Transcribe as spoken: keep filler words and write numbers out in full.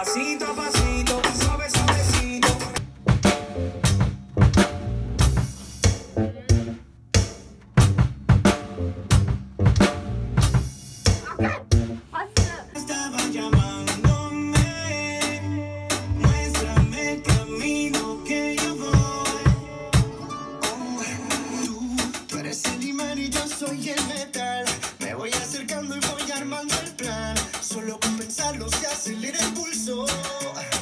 Pasito a pasito, suave, suavecito. Estaba llamándome, muéstrame el camino que yo voy. Oh, tú, tú eres el imán y yo soy el metal. Me voy acercando y voy armando el plan. Solo con pensarlo se acelera el pulso.